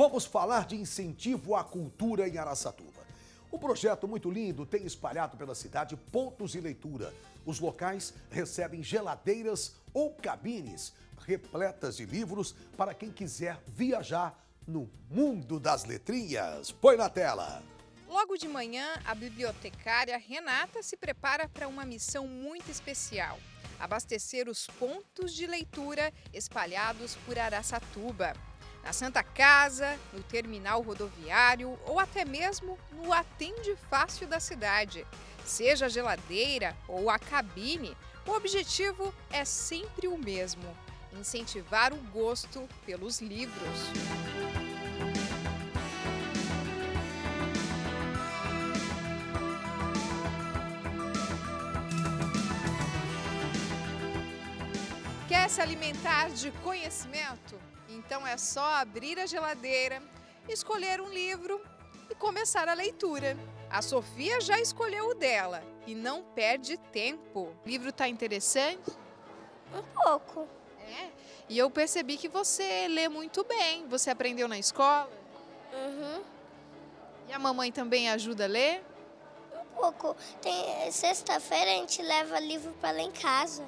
Vamos falar de incentivo à cultura em Araçatuba. Um projeto muito lindo tem espalhado pela cidade pontos de leitura. Os locais recebem geladeiras ou cabines repletas de livros para quem quiser viajar no mundo das letrinhas. Põe na tela! Logo de manhã, a bibliotecária Renata se prepara para uma missão muito especial: abastecer os pontos de leitura espalhados por Araçatuba. Na Santa Casa, no terminal rodoviário ou até mesmo no Atende Fácil da cidade. Seja a geladeira ou a cabine, o objetivo é sempre o mesmo: incentivar o gosto pelos livros. Quer se alimentar de conhecimento? Então é só abrir a geladeira, escolher um livro e começar a leitura. A Sofia já escolheu o dela e não perde tempo. O livro está interessante? Um pouco. É? E eu percebi que você lê muito bem. Você aprendeu na escola? Uhum. E a mamãe também ajuda a ler? Um pouco. Sexta-feira a gente leva livro para ler em casa.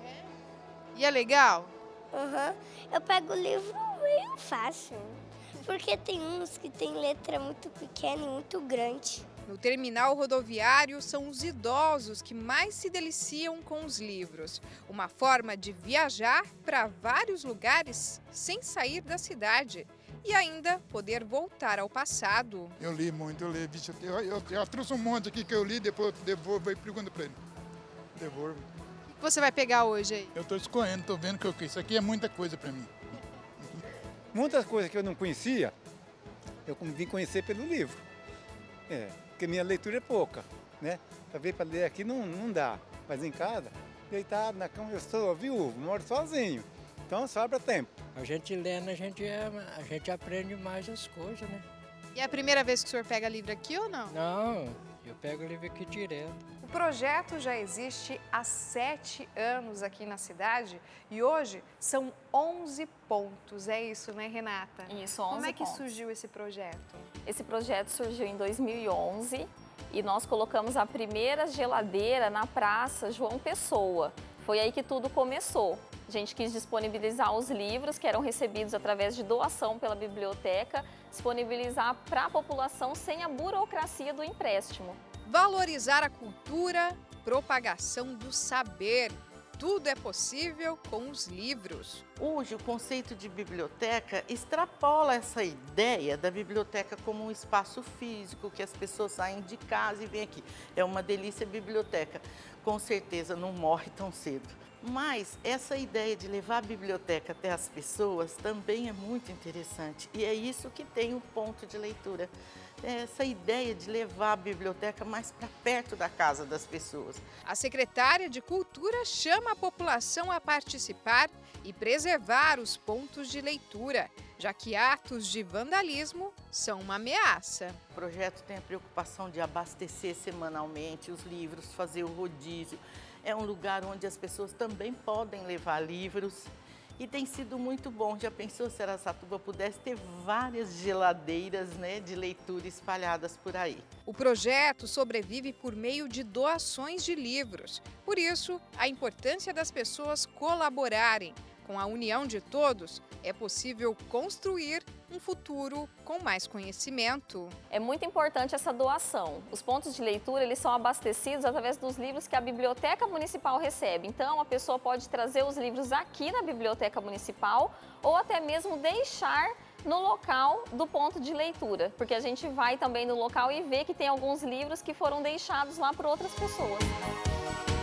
E é legal? Uhum. Eu pego o livro meio fácil, porque tem uns que tem letra muito pequena e muito grande. No terminal rodoviário, são os idosos que mais se deliciam com os livros. Uma forma de viajar para vários lugares sem sair da cidade e ainda poder voltar ao passado. Eu li muito, eu li. Bicho, eu trouxe um monte aqui que eu li, depois eu devolvo e pergunto para ele. Devolvo. O que você vai pegar hoje aí? Eu estou escolhendo, estou vendo que isso aqui é muita coisa para mim. Muitas coisas que eu não conhecia, eu vim conhecer pelo livro. Porque minha leitura é pouca, né? Para ver para ler aqui não dá. Mas em casa, deitado na cama, eu sou viúvo, moro sozinho. Então sobra tempo. A gente lendo, a gente aprende mais as coisas, né? E é a primeira vez que o senhor pega livro aqui ou não? Não, eu pego o livro aqui direto. O projeto já existe há 7 anos aqui na cidade e hoje são 11 pontos. É isso, né, Renata? Isso, 11 Como é que pontos. surgiu esse projeto? Esse projeto surgiu em 2011 e nós colocamos a primeira geladeira na Praça João Pessoa. Foi aí que tudo começou. A gente quis disponibilizar os livros que eram recebidos através de doação pela biblioteca, disponibilizar para a população sem a burocracia do empréstimo. Valorizar a cultura, propagação do saber. Tudo é possível com os livros. Hoje, o conceito de biblioteca extrapola essa ideia da biblioteca como um espaço físico, que as pessoas saem de casa e vêm aqui. É uma delícia a biblioteca. Com certeza não morre tão cedo. Mas essa ideia de levar a biblioteca até as pessoas também é muito interessante. E é isso que tem o ponto de leitura. Essa ideia de levar a biblioteca mais para perto da casa das pessoas. A secretária de Cultura chama a população a participar e preservar os pontos de leitura, já que atos de vandalismo são uma ameaça. O projeto tem a preocupação de abastecer semanalmente os livros, fazer o rodízio. É um lugar onde as pessoas também podem levar livros. E tem sido muito bom. Já pensou se Araçatuba pudesse ter várias geladeiras, né, de leitura espalhadas por aí? O projeto sobrevive por meio de doações de livros. Por isso, a importância das pessoas colaborarem. Com a união de todos, é possível construir um futuro com mais conhecimento. É muito importante essa doação. Os pontos de leitura, eles são abastecidos através dos livros que a Biblioteca Municipal recebe. Então, a pessoa pode trazer os livros aqui na Biblioteca Municipal ou até mesmo deixar no local do ponto de leitura, porque a gente vai também no local e vê que tem alguns livros que foram deixados lá por outras pessoas.